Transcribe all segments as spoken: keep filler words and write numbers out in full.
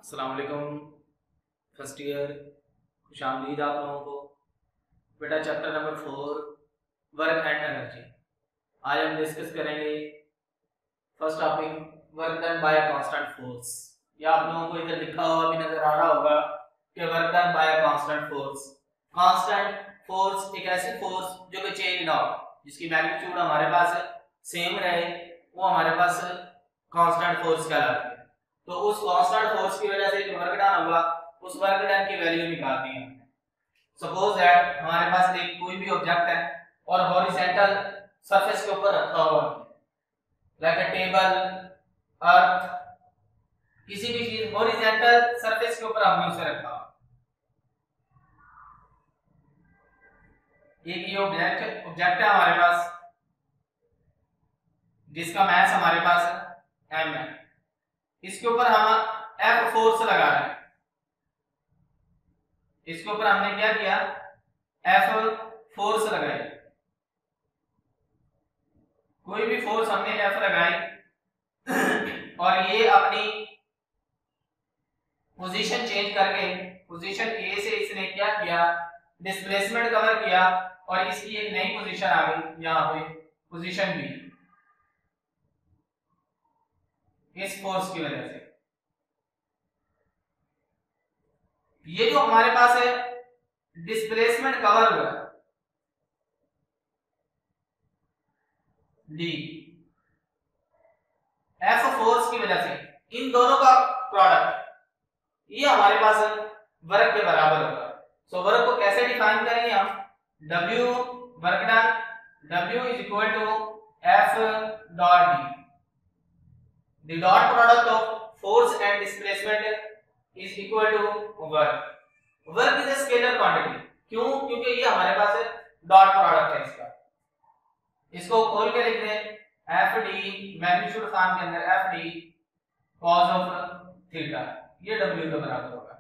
अस्सलाम वालेकुम first year, खुश आमदीद आप लोगों को। बेटा chapter number four work and energy. आज हम डिस्कस करेंगे first topic work done by a constant force. या आप लोगों को इधर लिखा हुआ भी नजर आ रहा होगा कि work done by a constant force. Constant force एक ऐसी फोर्स जो कि चेंज ना हो, जिसकी मैग्नीट्यूड हमारे पास सेम रहे, वो हमारे पास कांस्टेंट फोर्स कहलाती है। तो उस कांस्टेंट फोर्स की वजह से जो वर्क डन होगा उस वर्क डन की वैल्यू निकालनी है। सपोज दैट हमारे पास एक कोई भी ऑब्जेक्ट है और हॉरिजॉन्टल सरफेस के ऊपर रखा हुआ है, लाइक अ टेबल, अर्थ, किसी भी चीज हॉरिजॉन्टल सरफेस के ऊपर हमने उसे रखा। एक ये ऑब्जेक्ट ऑब्जेक्ट है हमारे पास जिसका मास हमारे पास m है। इसके ऊपर हम F फोर्स लगा रहे हैं। इसके ऊपर हमने क्या किया, F फोर्स लगाई। कोई भी फोर्स हमने F लगाई और ये अपनी पोजीशन चेंज करके पोजीशन A से इसने क्या किया, डिस्प्लेसमेंट कवर किया और इसकी एक नई पोजीशन आ गई यहाँ पे, पोजीशन B, इस फोर्स की वजह से। ये जो हमारे पास है डिस्प्लेसमेंट कवर हुआ डी, एफ फोर्स की वजह से, इन दोनों का प्रोडक्ट ये हमारे पास वर्क के बराबर होगा। सो वर्क को कैसे डिफाइन करेंगे हम, W work done, W is equal to F dot D, the dot product of force and displacement is equal to work. Work is a scalar quantity. क्यों? क्योंकि ये हमारे पास डॉट प्रोडक्ट है इसका। इसको खोल के लिख दें, एफ डी मैग्नीट्यूड फॉर्म के अंदर F D cos of theta, ये W के बराबर होगा।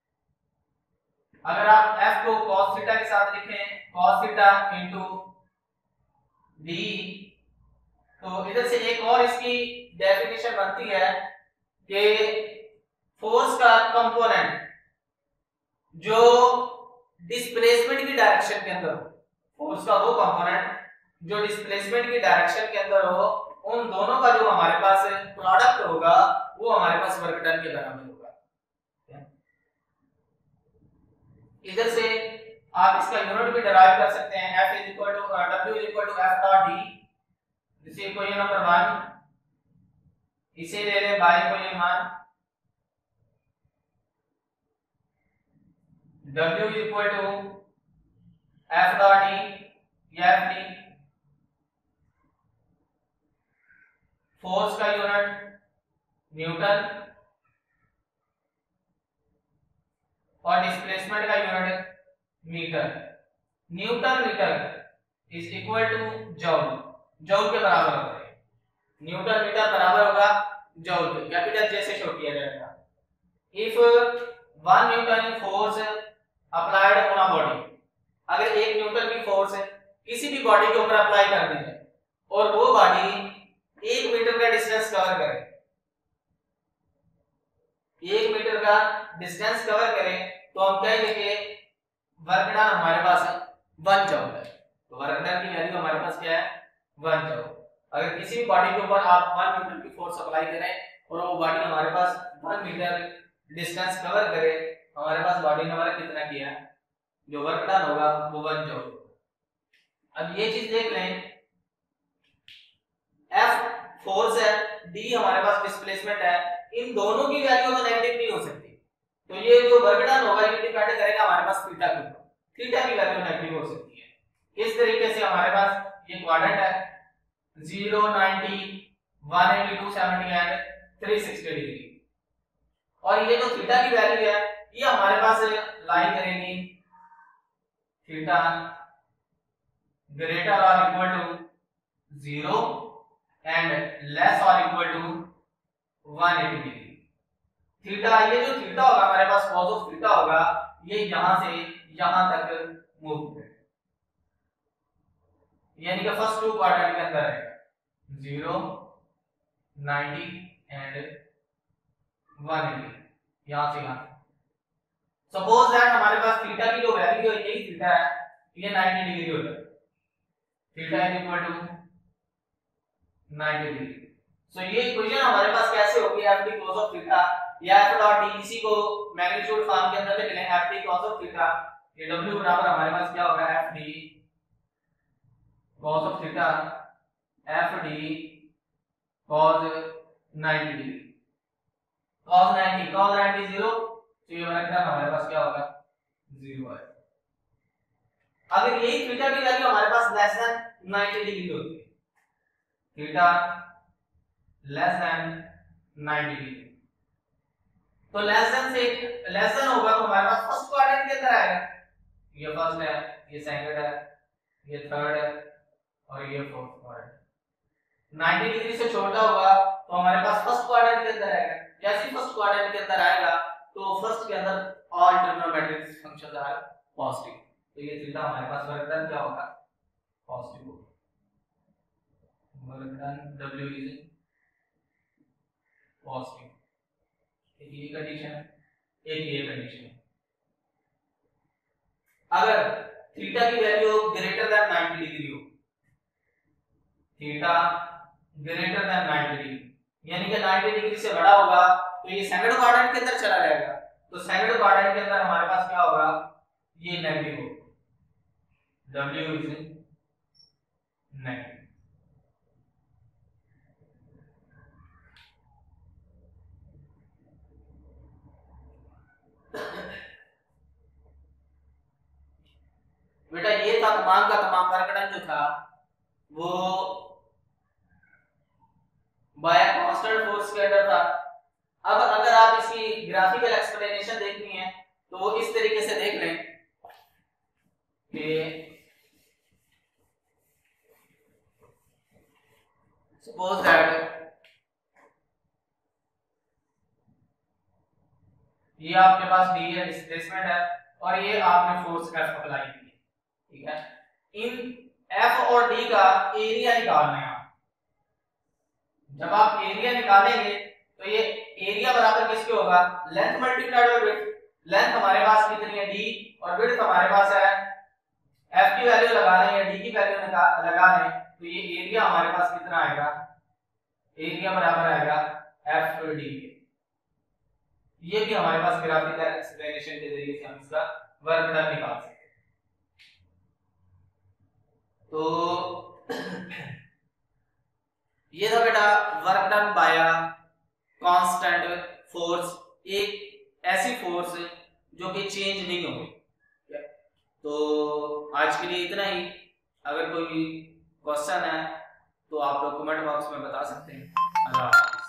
अगर आप f को cos थीटा के साथ लिखें, cos थीटा इनटू d, तो इधर से एक और इसकी डेफिनेशन बनती है कि फोर्स का कंपोनेंट जो डिस्प्लेसमेंट की डायरेक्शन के अंदर हो, फोर्स का वो कंपोनेंट जो डिस्प्लेसमेंट की डायरेक्शन के अंदर हो, उन दोनों का जो हमारे पास प्रोडक्ट होगा वो हमारे पास वर्क डन के बराबर होगा। इधर से आप इसका यूनिट भी डिराइव कर सकते हैं, F is equal to W is equal to F dot D। इसे इक्वेशन नंबर वन, इसे ले लें by equation one, W is equal to F dot E, या F D, फोर्स का यूनिट न्यूटन और डिस्प्लेसमेंट का unit metre. Newton metre is equal to joule, joule के बराबर होता है। न्यूटन मीटर बराबर होगा जूल के, कैपिटल जे से शो किया जाएगा। If one newton force applied on a body, अगर एक न्यूटन की फोर्स है किसी भी बॉडी के ऊपर अप्लाई कर दी जाए और वो बॉडी एक मीटर का डिस्टेंस कवर करे, एक मीटर का डिस्टेंस कवर करे, तो हम कहेंगे कि वर्क डन हमारे पास वन जूल है। तो वर्क डन की वैल्यू हमारे पास क्या है, वन जूल। अगर किसी भी बॉडी के ऊपर आप वन न्यूटन की फोर्स अप्लाई करें और वो बॉडी हमारे पास वन मीटर डिस्टेंस कवर करे, हमारे पास बॉडी ने वर्क कितना किया, जो वर्क डन होगा वो वन जूल। अब ये चीज देख लें, F फोर्स है, D हमारे पास डिस्प्लेसमेंट है, इन दोनों की वैल्यू तो नेगेटिव नहीं हो सकती। तो ये जो वर्क डन होगा ये डिपेंड करेगा हमारे पास थीटा के ऊपर, थीटा की वैल्यू नेगेटिव हो सकती है। इस तरीके से हमारे पास ये क्वाड्रेंट है zero, ninety, one eighty, two seventy and three sixty degree, और ये जो थीटा की वैल्यू है ये हमारे पास लाई करेगी थीटा ग्रेटर और equal to zero and less और equal to one eighty degree. Theta, ये जो थीटा होगा हमारे पास cos ऑफ थीटा होगा, ये यहां से यहां तक मूव करेगा, यानी कि फर्स्ट टू क्वाड्रेंट के अंदर रहेगा zero, ninety and one eighty. यहां से यहां। सपोज दैट हमारे पास थीटा की जो वैल्यू है यही थीटा है, ये नाइंटी डिग्री हो जाए, theta is equal to ninety degree. So ये इक्वेशन हमारे पास कैसे होगी, F D cos of theta या एफ डॉट डी, इसी को मैग्नीट्यूड फॉर्म के अंदर लिख लें, F D cos of theta, ये w बराबर हमारे पास क्या होगा, F D cos of theta, F D cos ninety degree, cos ninety, cos ninety zero, तो ये वर्क डन हमारे पास क्या होगा, जीरो है। अगर यही थीटा की वैल्यू हमारे पास लेस देन नाइंटी डिग्री होती है, theta less than ninety degree, तो लेस देन से लेस देन होगा तो हमारे पास फर्स्ट क्वाड्रेंट के अंदर आएगा, ये फर्स्ट है, ये सेकंड है, ये थर्ड है और ये फोर्थ क्वाड्रेंट। नाइंटी डिग्री से छोटा होगा तो हमारे पास फर्स्ट क्वाड्रेंट के अंदर आएगा, जैसे फर्स्ट क्वाड्रेंट के अंदर आएगा तो फर्स्ट के अंदर all trigonometric functions are positive, तो ये थीटा हमारे पास वर्क डन क्या होगा, पॉजिटिव होगा, work done w is positive. एक ये कंडीशन है, एक ये कंडीशन है। अगर थीटा की value greater than ninety degree हो, theta greater than ninety degree यानी कि नाइंटी डिग्री से बड़ा होगा तो ये सेकंड क्वाड्रेंट के अंदर चला जाएगा, तो सेकंड क्वाड्रेंट के अंदर हमारे पास क्या होगा, ये नेगेटिव होगा, w इज नेगेटिव। बेटा ये था तमाम का तमाम वर्क डन जो था वो बाय कांस्टेंट फोर्स के अंदर था। अब अगर आप इसकी ग्राफिकल एक्सप्लेनेशन देखनी है तो वो इस तरीके से देख लें कि सपोज दैट ये आपके पास डी है, डिस्प्लेसमेंट है, और ये आपने फोर्स एफ अप्लाई की है, ठीक है। इन एफ और डी का एरिया निकालना है। जब आप एरिया निकालेंगे तो ये एरिया बराबर किसके होगा, length multiplied by width. Length हमारे पास कितनी है, डी, और विड्थ हमारे पास है, एफ की वैल्यू लगा लें या डी की वैल्यू लगा लें तो ये एरिया हमारे पास कितना आएगा, एरिया बराबर आएगा एफ डी। ये भी हमारे पास ग्राफिकल एक्सप्लेनेशन के जरिए से हम इसका वर्क डन निकाल सकते हैं। तो ये था बेटा work done by constant force, एक ऐसी फोर्स जो कि चेंज नहीं होगी। तो आज के लिए इतना ही। अगर कोई क्वेश्चन है तो आप लोग कमेंट बॉक्स में बता सकते हैं। अल्लाह हाफ़िज़।